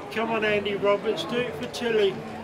Come on, Andy Roberts, do it for Tilly.